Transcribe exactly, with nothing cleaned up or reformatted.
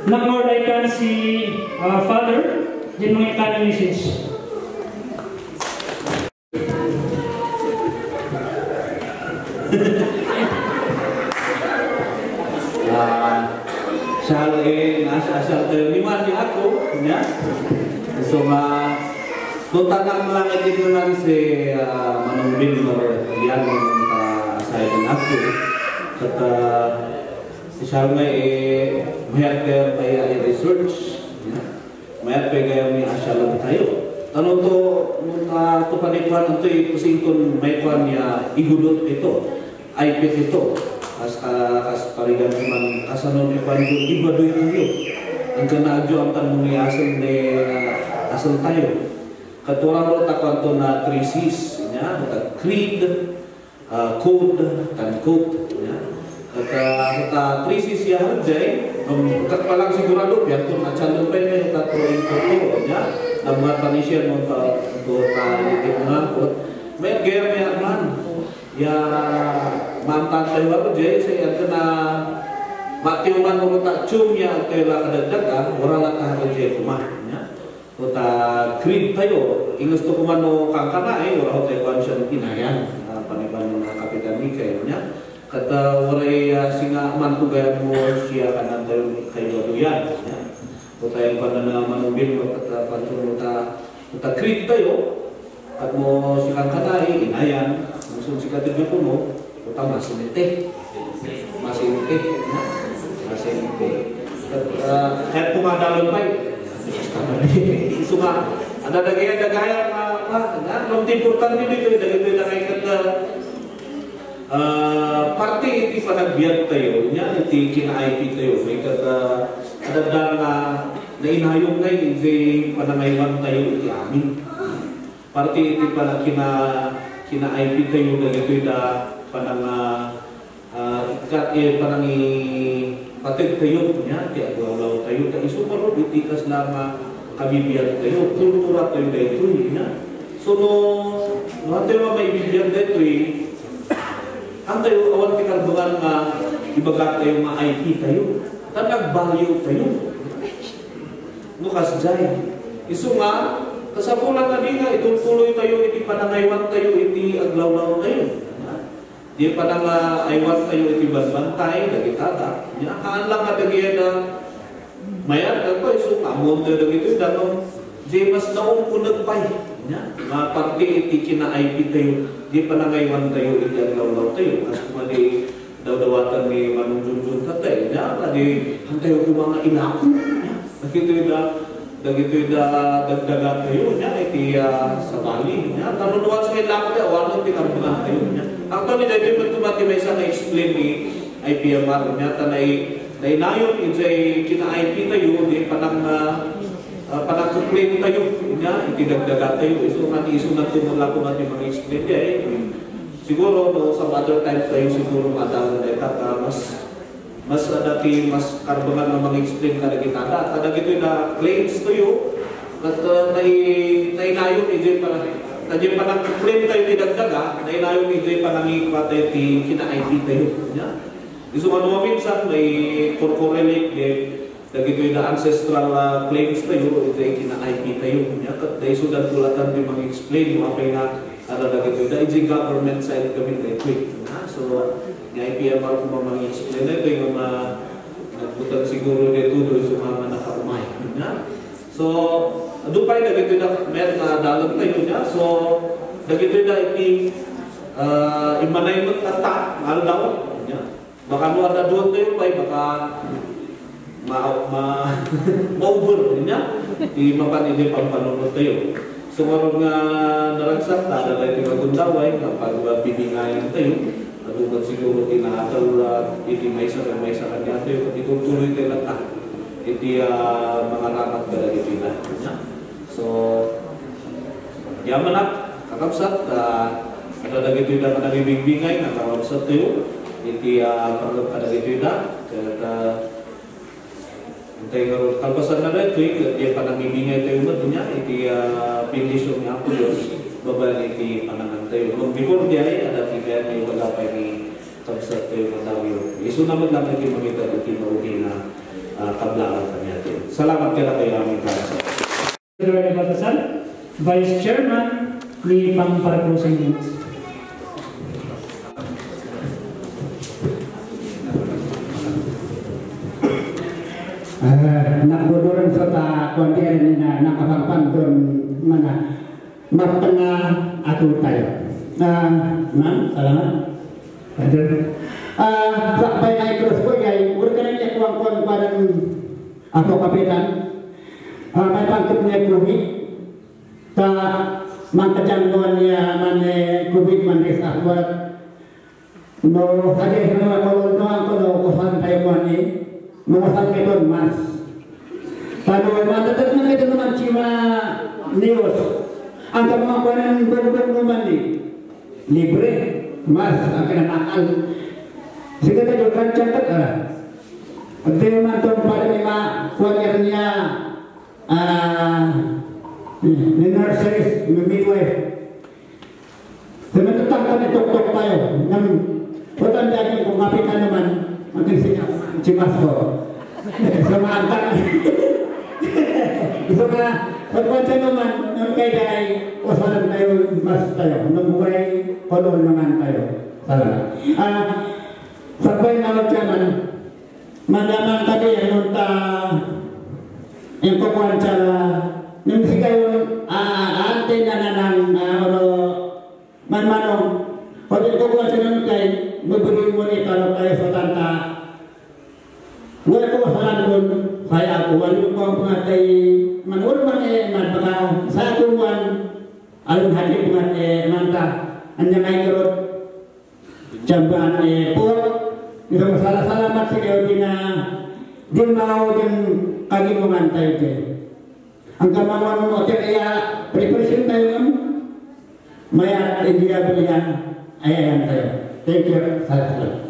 Nang-order kan si uh, Father, din mga ikanang message. Siya eh, nasa asal terlima di ako, ya. So, uh, kung tanang malangit dito lang si uh, Manong Bill or yan uh, asay din ako. At uh, siya nga eh, mayat kaya kaya research, ya. Mayat kaya kaya may asal lang tayo. Ano to, nung uh, ito panikwan, ito eh, kasi kung may kwan niya, igudot ito, I P ito. As as parigan man kasanon ni Panjo iba doy tayo ang kanadyo ang tanong ni asal de uh, asal tayo katurang ro ta kanto na three C's nya ta creed uh, code and code nya kata kata three C's ya harjay um kat palang sigurado biar kun acan pa ni ta to ito nya nambat panisya mo ta to ta ni ngangkot may game ya man ya mantan tayo ako jay saya kena matiuman mo tak cum yang tayo kadagdag orang lang kahapon jay kumahnya kota creed tayo ingus to kumano kangkana eh orang tayo konsyon kinayan paniban mga kapitan ni kayanya kata waray singa mantu gaya mo siya kanan tayo kayo duyan kota yang panana manubin mo kata konsyon mo ta kota creed tayo at mo si kangkana eh inayan musun si katibyo ko mo utama sinete masinete masinete at pumadalon pa suma ada dagaya dagaya apa na long importante dito dagito dagay kat party iti panagbiag tayo nya iti kina-I P tayo may kat ada dang na inayong kay iti panangaywan tayo iti amin party iti panag kina kina-I P tayo dagito da panang uh, ikat eh panang patid tayo niya ti aglaw tayo ta isumaro itikas na kabibiyag tayo kultura tayo dito niya so no no tayo may bibiyag dito eh ang tayo awan ti kalbangan nga ibagat tayo nga I P tayo tanag value tayo no kasjay isu nga kasapulan na di nga itutuloy tayo iti panangaywan tayo iti aglaw-law tayo di pa nang uh, aywan tayo iti banbantay dagitata nya kaan lang nga dagyan na mayat ako iso kamon tayo dagito danon di mas naong kunag pay nya nga parte iti kina-I P tayo di pa nang aywan tayo iti aglaw-law tayo as kumali daw-dawatan ni Manong Junjun tatay nya kadi hantayo ko mga ilako nya dagito da dagito da dagdaga tayo nya iti uh, sa bali nya tanunuan sa ilako tayo awan ti karbunan tayo nya actually, dahil mo tumati may isang na-explain ni I P M R niya, tanay nainayon, insay kina-I P tayo, di panang uh, panang complain tayo, niya, itidagdaga tayo, iso nga iso na tumula ko natin mga explain niya eh. Siguro, no, sa other times tayo, siguro madala na ita, mas mas dati, mas karbangan na mga explain ka na kita na, kada gito na claims tayo, at uh, nainayon, hindi pa Tadi panang claim tayo didagdaga, na inayon ito'y panangin pa tayo kina-I P tayo. Iso ano minsan, may corporelate, dagito'y na ancestral uh, claims tayo, ito'y kina-I P tayo. Dahil sudan tulatan din mga explain, yung apay na ada dagito'y, dahil yung government side kami tayo. So, yung I P M R kung mga explain na ito, yung mga nagputan siguro dito, doon sa mga nakaumay. So, dupay dagito na mer na dalag tayo niya. So, dagito na iti uh, imanay mo tata, mahal daw. Baka mo ada doon tayo pay, baka ma ma over niya. Di mapanili pang panunod tayo. So, maroon nga naragsak, tada tayo tinagundaway, kapag bibingayan tayo, nadugod siguro tinatal iti may sa may sa kanya tayo, itutuloy tayo na iti uh, mga rapat ka dagito na. So, yaman at kakapsat, uh, ada dagito na kanagibingbingay, nakakapsat tayo, iti uh, pagkab ka dagito na, kaya Antay nga kalpasan na rin, iti panangibingay tayo mo niya, iti uh, bendisyon niya po Diyos, babal iti panangan tayo. Before diya, ada tiga may wala pa ni tagsat kayo matawyo. Iso naman lang natin mamita at kinauhin na uh, kablaan kami natin. Salamat kaya kayo aming kansa. Rene Batasal, Vice Chairman ni Pang-Parakrusang Units. Uh, nakbuduran sa ta kuandian na nakapagpan doon mana magtanga ato tayo. Uh, ma'am, salamat. Ah, sa bay ay cross ko ay ur kana niya kuang kuang parang ato kapitan. Ah, may pangkep niya kuwi ta mangkajangguan niya man kuwi man res akwat. No hade no ko no ko no usan tayo man ni mengasal keton mas. Kalau matatat na keton naman cima news. Ang kamakuanan berbeda naman ni libre mas ang kinakal. Sige tayo kancang katara. Hindi naman ito para may makuanan niya ni nurseries, ni midwife. Sementara kami tok-tok tayo. Nang patanda niyo kung kapitan naman makin siya Cimasko sama angkat so ka pagpatsa naman ng kay day usalan tayo mas tayo nung buhay kolon naman tayo salamat ah sabay na lang siya man madaman tayo yung ta yung kukuhan siya yung si kayo ante na na ng ano man-manong pag yung kukuhan siya nun kay mabili mo ni talo tayo sa tanta. Wala ko masalan doon, saya ako, wala ko ang pangatay, manul man eh, man baka, sa ako man, alun hati man eh, manta, anya may karot, jamban eh, po, ito masala-salamat sa kayo, di na, di mao din kagi mo mantay ito. Ang kamawan mo, kaya preparation tayo lang, maya, hindi na balihan, ayayan tayo. Thank you, salamat.